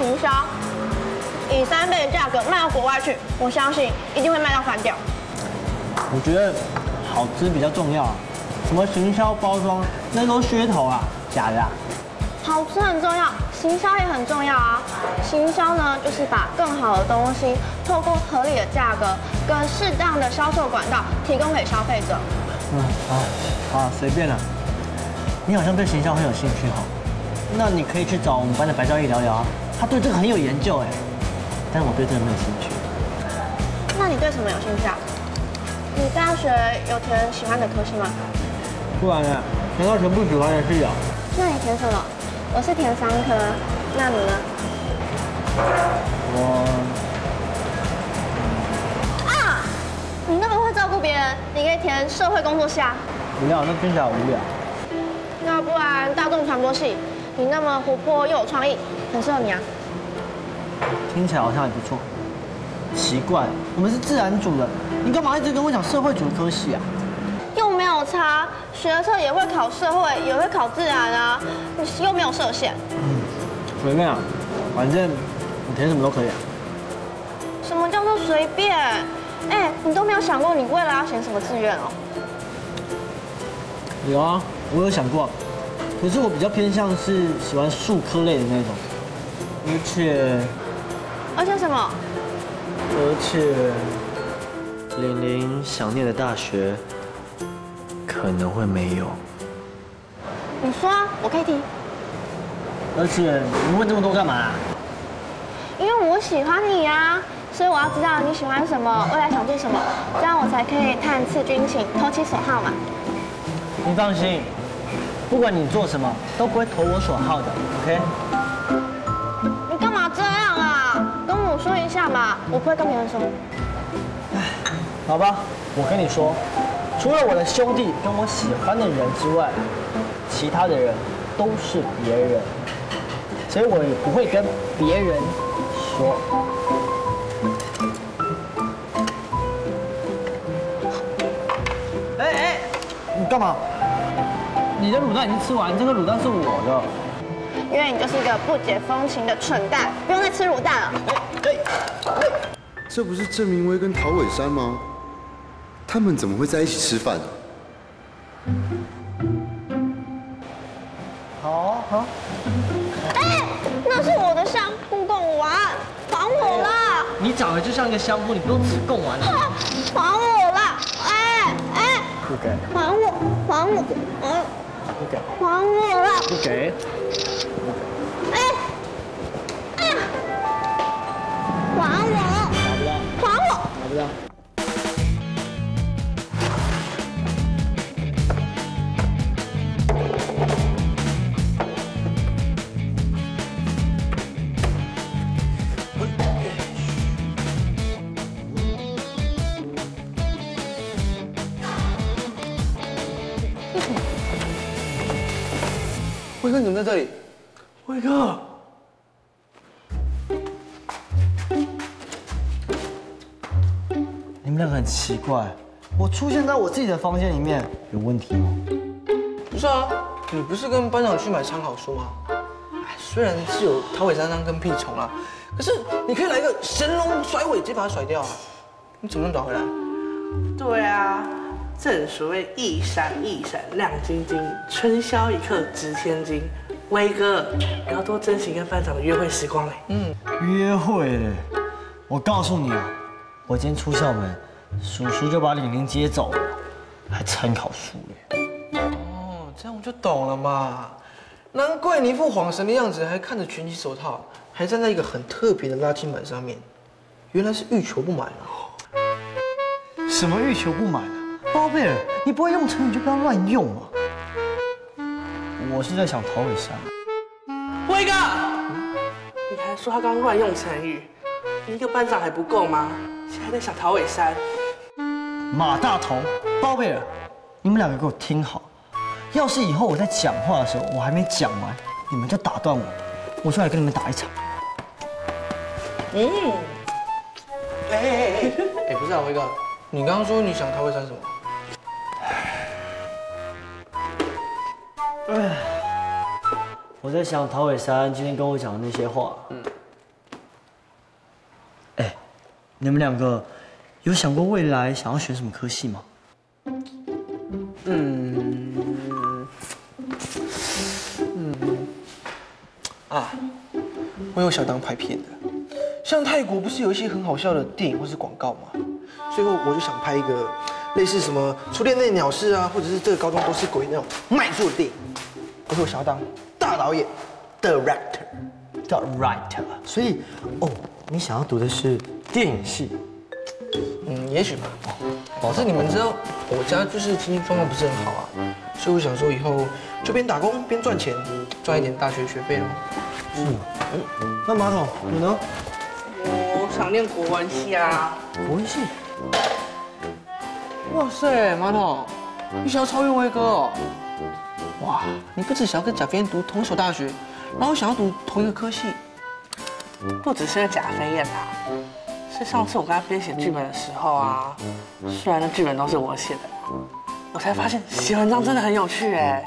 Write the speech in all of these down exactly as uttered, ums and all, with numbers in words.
行销，以三倍的价格卖到国外去，我相信一定会卖到翻掉。 我觉得好吃比较重要，什么行销包装那都噱头啊，假的、啊。 好吃很重要，行销也很重要啊。行销呢，就是把更好的东西，透过合理的价格跟适当的销售管道，提供给消费者。 嗯，好，好，随便了。你好像对行销很有兴趣哈，那你可以去找我们班的白昭义聊聊啊，他对这个很有研究哎。但是我对这个没有兴趣。 那你对什么有兴趣啊？你大学有填喜欢的科系吗？ 不然呢？难道全部喜欢的是有？ 那你填什么？我是填商科，那你呢？ 我啊，你那么会照顾别人，你可以填社会工作系啊。 不要，那听起来好无聊。 要不然大众传播系，你那么活泼又有创意，很适合你啊。 听起来好像也不错。奇怪，我们是自然组的，你干嘛一直跟我讲社会组的科系啊？ 又没有差，学测也会考社会，也会考自然啊，你又没有设限。 嗯，随便啊，反正我填什么都可以啊。 什么叫做随便？哎，你都没有想过你未来要选什么志愿哦？ 有啊，我有想过，可是我比较偏向是喜欢数科类的那种，而且而且什么？ 而且玲玲想念的大学可能会没有。 你说啊，我可以听。 而且你问这么多干嘛？ 因为我喜欢你啊，所以我要知道你喜欢什么，未来想做什么，这样我才可以探刺军情，投其所好嘛。 你放心，不管你做什么，都不会投我所好的 ，OK？ 你干嘛这样啊？跟我说一下嘛，我不会跟别人说。 好吧，我跟你说，除了我的兄弟跟我喜欢的人之外，其他的人都是别人，所以我也不会跟别人说。哎哎，你干嘛？你的卤蛋已经吃完，这个卤蛋是我的。 因为你就是一个不解风情的蠢蛋，不用再吃卤蛋了。 哎哎， 这不是郑明威跟陶伟山吗？他们怎么会在一起吃饭？ 好好。 哎，那是我的香菇贡丸，还我啦！ 你长得就像一个香菇，你不用吃贡丸的。 还我啦！哎哎， 不给。 还我，还我，嗯， 不给。 还我啦！ 不给。 哎哎呀，还我！ 拿不到。 还我！ 拿不到。 威哥，你怎么在这里？ 威哥，你们两个很奇怪，我出现在我自己的房间里面有问题吗？ 不是啊，你不是跟班长去买参考书吗？哎，虽然是有陶伟山山跟屁虫啊，可是你可以来个神龙甩尾，直接把它甩掉啊！你怎么能找回来？ 对啊，正所谓一闪一闪亮晶晶，春宵一刻值千金。威哥，你要多珍惜跟班长的约会时光嘞。 嗯， 约会嘞，我告诉你啊，我今天出校门，叔叔就把玲玲接走了，还参考书嘞。 哦，这样我就懂了嘛。难怪你一副恍神的样子，还看着拳击手套，还站在一个很特别的拉筋板上面，原来是欲求不满啊。 什么欲求不满啊？包贝尔，你不会用成语就不要乱用啊。我是在想陶伟山。 威哥，你还说他刚乱用成语，你一个班长还不够吗？现在在想陶伟山。 马大同、包贝尔，你们两个给我听好，要是以后我在讲话的时候我还没讲完，你们就打断我，我就来跟你们打一场。 嗯， 哎哎哎哎，哎，不是啊，威哥，你刚刚说你想陶伟山什么？ 哎，我在想陶伟山今天跟我讲的那些话，嗯， 你们两个有想过未来想要选什么科系吗？ 嗯嗯啊，我有想当拍片的，像泰国不是有一些很好笑的电影或是广告吗？最后我就想拍一个类似什么《初恋那鸟事》啊，或者是这个高中都是鬼那种卖座的电影。而且我想要当大导演 ，director，director。 所以，哦，你想要读的是电影系？ 嗯，也许吧。可是你们知道，我家就是经济状况不是很好啊，所以我想说以后就边打工边赚钱，赚一点大学学费咯。 嗯，那马桶你呢？ 我想念国文系啊。 国文系？ 哇塞，马桶，你想要超越威哥哦？哇，你不只想要跟贾飞燕读同一所大学，然后想要读同一个科系。 不只是个贾飞燕啊，是上次我跟他编写剧本的时候啊，虽然那剧本都是我写的，我才发现写文章真的很有趣哎。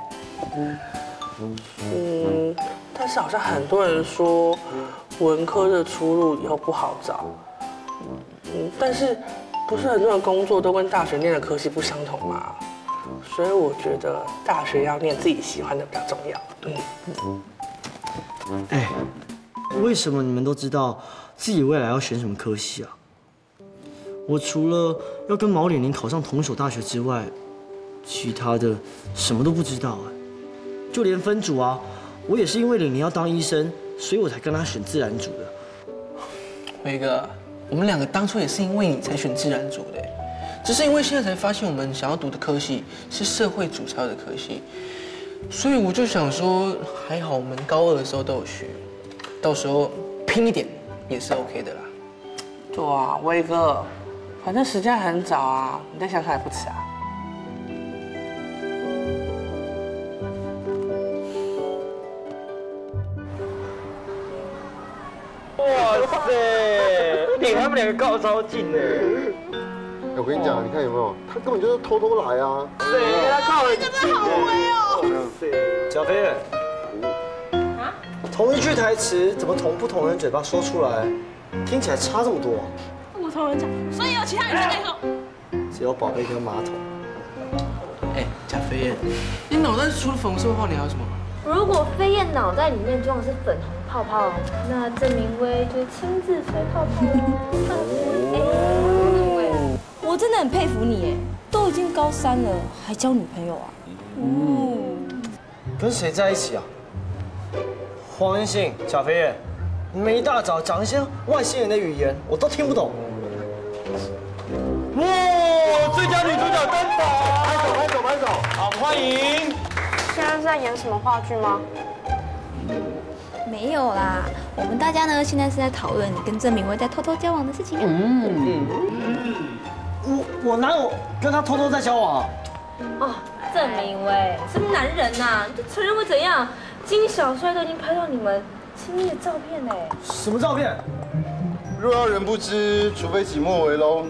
嗯，但是好像很多人说文科的出路以后不好找。嗯，但是不是很多人工作都跟大学念的科系不相同吗？所以我觉得大学要念自己喜欢的比较重要。嗯。 哎，为什么你们都知道自己未来要选什么科系啊？我除了要跟毛脸玲考上同一所大学之外，其他的什么都不知道哎。就连分组啊，我也是因为玲玲要当医生，所以我才跟她选自然组的。 辉哥，我们两个当初也是因为你才选自然组的，只是因为现在才发现我们想要读的科系是社会组才有的科系，所以我就想说，还好我们高二的时候都有学，到时候拼一点也是 OK 的啦。 对啊，威哥，反正时间很早啊，你再想想也不迟啊。 哇塞，你他们两个靠超近的。 我跟你讲，你看有没有？他根本就是偷偷来啊！ 对，他靠很近。 真的好威哦！ 小飞人，啊？同一句台词怎么从不同人嘴巴说出来，听起来差这么多？ 不同人讲，所以有其他人在说。 只有宝贝跟马桶。 哎，贾飞燕，你脑袋除了粉红色泡，你还有什么？ 如果飞燕脑袋里面装的是粉红泡泡，那郑明威就亲自吹泡泡哦。 我真的很佩服你哎，都已经高三了，还交女朋友啊？ 嗯，跟谁在一起啊？黄恩信、小飞燕，你们一大早讲一些外星人的语言，我都听不懂。哇，最佳女主角登场！ 拍手拍手拍手！ 好，欢迎。 现在是在演什么话剧吗？ 没有啦，我们大家呢现在是在讨论你跟郑明威在偷偷交往的事情。 嗯，我我哪有跟他偷偷在交往啊？ 哦，郑明威，什么男人呐、啊？你就承认会怎样？金小帅都已经拍到你们亲密的照片嘞。 什么照片？ 若要人不知，除非己莫为喽。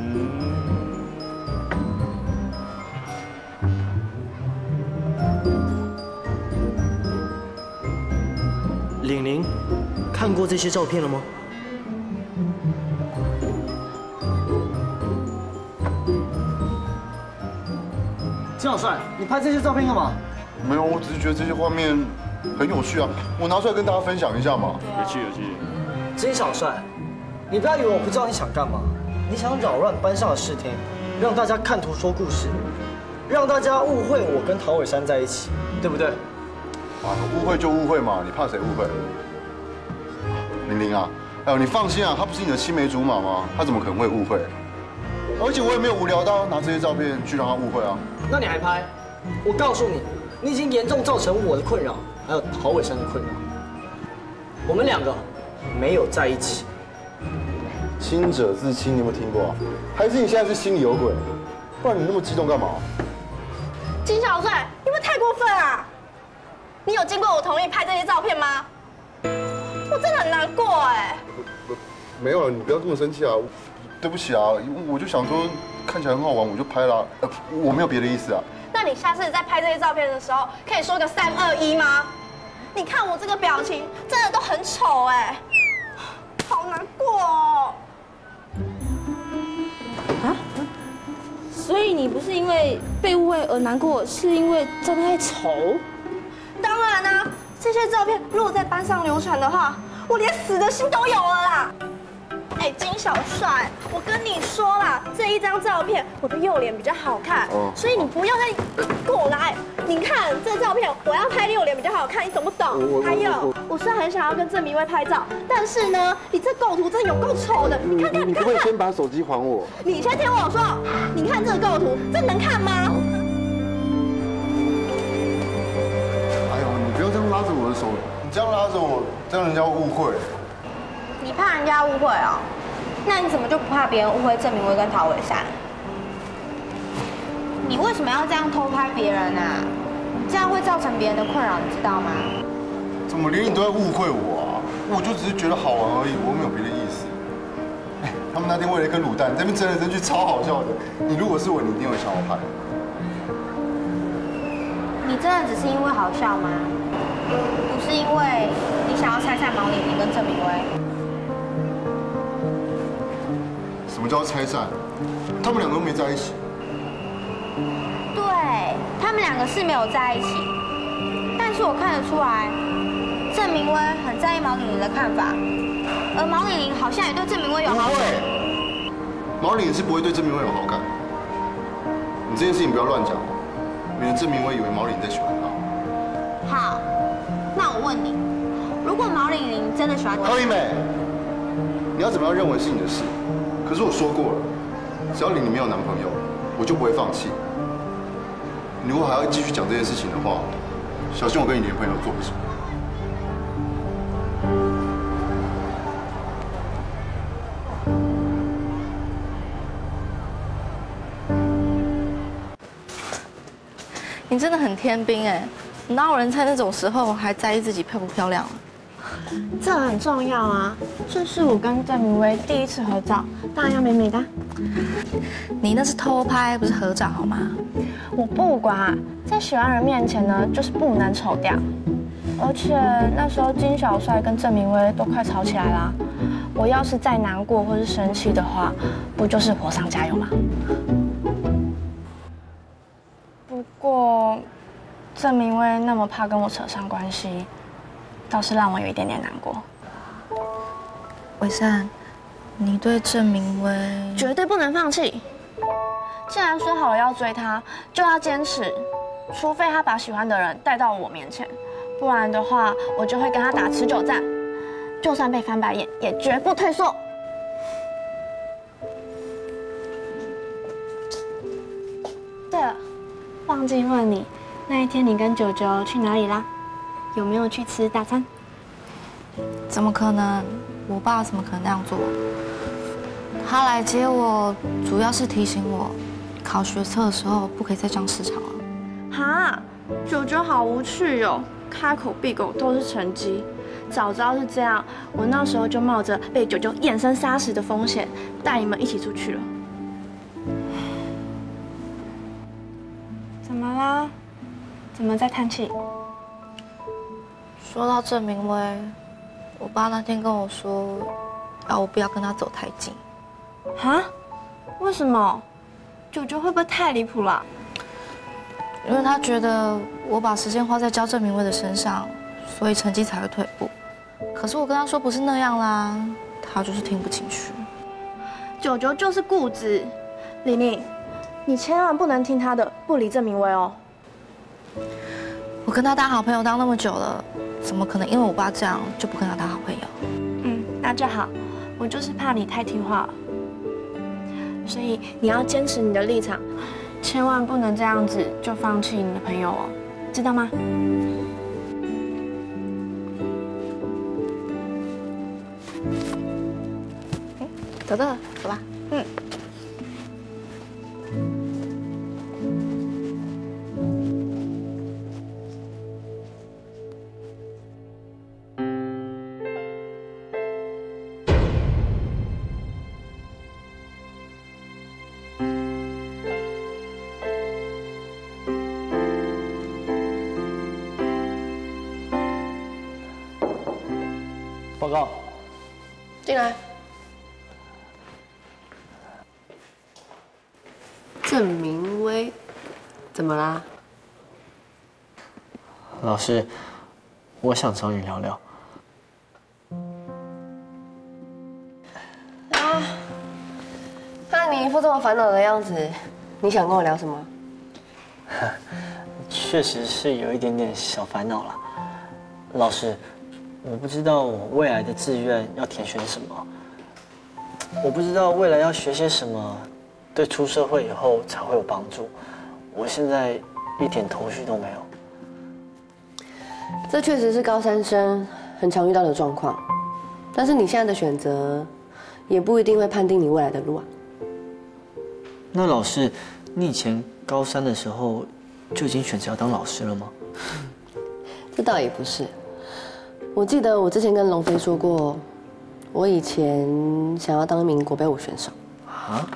玲玲，看过这些照片了吗？金小帅，你拍这些照片干嘛？ 没有，我只是觉得这些画面很有趣啊，我拿出来跟大家分享一下嘛。 有趣有趣。 金小帅，你不要以为我不知道你想干嘛，你想扰乱班上的视听，让大家看图说故事，让大家误会我跟陶伟山在一起，对不对？ 啊，误会就误会嘛，你怕谁误会？玲玲啊，哎呦，你放心啊，他不是你的青梅竹马吗？他怎么可能会误会？而且我也没有无聊到拿这些照片去让他误会啊。 那你还拍？我告诉你，你已经严重造成我的困扰，还有陶伟山的困扰。我们两个没有在一起。 亲者自亲，你有没有听过啊？还是你现在是心里有鬼？不然你那么激动干嘛？ 金小帅，你们太过分啊！你有经过我同意拍这些照片吗？我真的很难过哎。 没有，你不要这么生气啊！对不起啊，我就想说看起来很好玩，我就拍了。呃，我没有别的意思啊。 那你下次在拍这些照片的时候，可以说个三二一吗？你看我这个表情，真的都很丑哎，好难过哦。 你不是因为被误会而难过，是因为照片太丑？ 当然啦、啊，这些照片如果在班上流传的话，我连死的心都有了啦。哎，金小帅，我跟你说啦，这一张照片我的右脸比较好看，哦、所以你不要再过来。你看这照片，我要拍右脸比较好看，你懂不懂？还有，我虽然很想要跟郑明威拍照，但是呢，你这构图真的有够丑的。你看看， 你可不可以先把手机还我？ 你先听我说，你看这个构图，这能看吗？ 哎呦，你不要这样拉着我的手，你这样拉着我，这样人家会误会。 你怕人家误会哦？那你怎么就不怕别人误会郑明威跟陶伟山？你为什么要这样偷拍别人啊？这样会造成别人的困扰，你知道吗？ 怎么连你都在误会我啊？我就只是觉得好玩而已，我没有别的意思。哎，他们那天为了一颗卤蛋，在那边争来争去，超好笑的。你如果是我，你一定会想要拍。 你真的只是因为好笑吗？不是因为你想要拆散毛玲玲跟郑明威？ 什么叫拆散？他们两个都没在一起。 对，他们两个是没有在一起，但是我看得出来，郑明威很在意毛玲玲的看法，而毛玲玲好像也对郑明威有好感。 毛玲玲是不会对郑明威有好感。你这件事情不要乱讲，免得郑明威以为毛玲玲在喜欢他。 好，那我问你，如果毛玲玲真的喜欢何以美，你要怎么样认为是你的事，可是我说过了，只要玲玲没有男朋友，我就不会放弃。你如果还要继续讲这件事情的话，小心我跟你连朋友都做不成。 你真的很天兵哎，哪有人在那种时候还在意自己漂不漂亮？ 这很重要啊！这是我跟郑明威第一次合照，当然要美美的。 你那是偷拍，不是合照好吗？ 我不管，在喜欢人面前呢，就是不能丑掉。而且那时候金小帅跟郑明威都快吵起来啦，我要是再难过或是生气的话，不就是火上加油吗？不过郑明威那么怕跟我扯上关系，倒是让我有一点点难过。 伟善，你对郑明威绝对不能放弃。既然说好了要追他，就要坚持，除非他把喜欢的人带到我面前，不然的话，我就会跟他打持久战，就算被翻白眼，也绝不退缩。对了，忘记问你，那一天你跟九九去哪里啦？有没有去吃大餐？ 怎么可能？我爸怎么可能那样做？他来接我，主要是提醒我，考学测的时候不可以再这样失常了。 哈，九九好无趣哦，开口闭口都是成绩。早知道是这样，我那时候就冒着被九九眼神杀死的风险，带你们一起出去了。怎么啦？怎么在叹气？ 说到郑明威，我爸那天跟我说，要我不要跟他走太近。 哈？为什么？九九会不会太离谱了？ 因为他觉得我把时间花在教郑明威的身上，所以成绩才会退步。可是我跟他说不是那样啦，他就是听不进去。 九九就是固执，玲玲，你千万不能听他的，不理郑明威哦。 我跟他当好朋友当那么久了，怎么可能因为我爸这样就不跟他当好朋友？ 嗯，那就好。我就是怕你太听话了，所以你要坚持你的立场，千万不能这样子就放弃你的朋友哦，知道吗？ 嗯，走的，走吧。嗯。 报告。 进来。 郑明薇，怎么啦？ 老师，我想找你聊聊。 啊，看你一副这么烦恼的样子，你想跟我聊什么？ 确实是有一点点小烦恼了。老师，我不知道我未来的志愿要填选什么，我不知道未来要学些什么，对出社会以后才会有帮助。我现在一点头绪都没有。 这确实是高三生很常遇到的状况，但是你现在的选择，也不一定会判定你未来的路啊。 那老师，你以前高三的时候就已经选择要当老师了吗？ 这倒也不是。我记得我之前跟龙飞说过，我以前想要当一名国标舞选手。啊？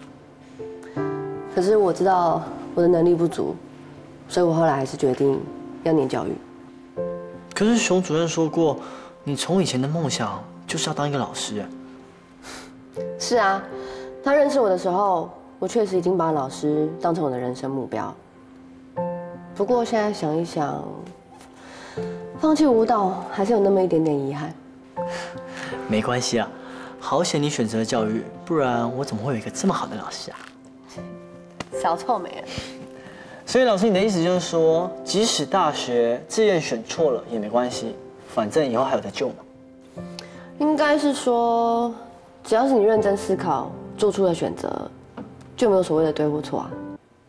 可是我知道我的能力不足，所以我后来还是决定要念教育。 可是熊主任说过，你从以前的梦想就是要当一个老师。 是啊，他认识我的时候，我确实已经把老师当成我的人生目标。不过现在想一想，放弃舞蹈还是有那么一点点遗憾。 没关系啊，好险你选择了教育，不然我怎么会有一个这么好的老师啊？ 小臭美了。 所以老师，你的意思就是说，即使大学志愿选错了也没关系，反正以后还有得救嘛？ 应该是说，只要是你认真思考做出的选择，就没有所谓的对或错啊。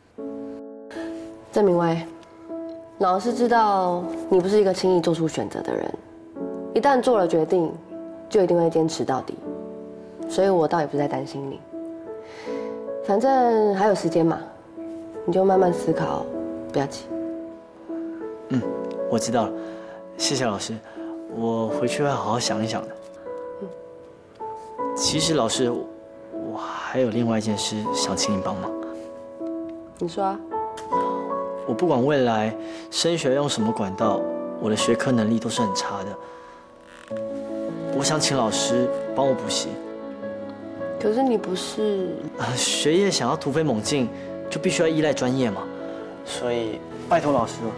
郑明威，老师知道你不是一个轻易做出选择的人，一旦做了决定，就一定会坚持到底，所以我倒也不再担心你。反正还有时间嘛，你就慢慢思考，不要急。 嗯，我知道了，谢谢老师，我回去会好好想一想的。嗯，其实老师，我还有另外一件事想请你帮忙。 你说啊。 我不管未来升学用什么管道，我的学科能力都是很差的。我想请老师帮我补习。 可是你不是…… 呃，学业想要突飞猛进，就必须要依赖专业嘛，所以拜托老师了。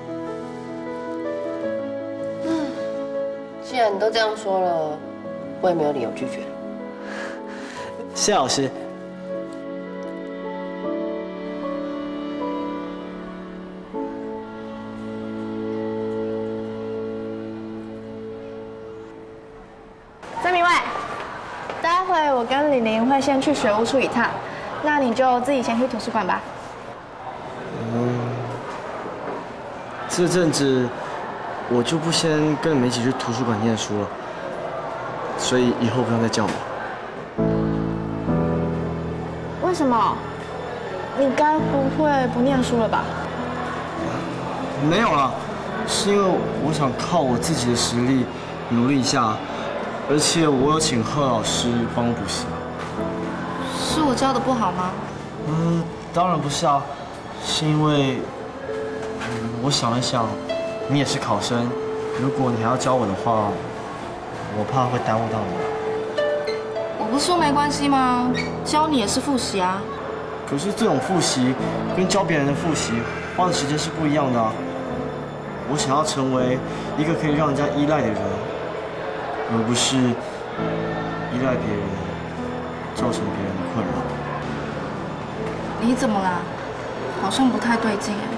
嗯，既然你都这样说了，我也没有理由拒绝。 谢谢老师。 曾明蔚，待会我跟李玲会先去学务处一趟，那你就自己先去图书馆吧。 嗯，这阵子我就不先跟你们一起去图书馆念书了，所以以后不用再叫我。 为什么？你该不会不念书了吧？ 没有啦，是因为我想靠我自己的实力努力一下。而且我有请贺老师帮我补习。 是我教的不好吗？ 嗯，当然不是啊，是因为，嗯，我想了想，你也是考生，如果你还要教我的话，我怕会耽误到你。 我不是说没关系吗？教你也是复习啊。 可是这种复习跟教别人的复习花的时间是不一样的啊。我想要成为一个可以让人家依赖的人。而不是依赖别人，造成别人的困扰。 你怎么啦？好像不太对劲哎。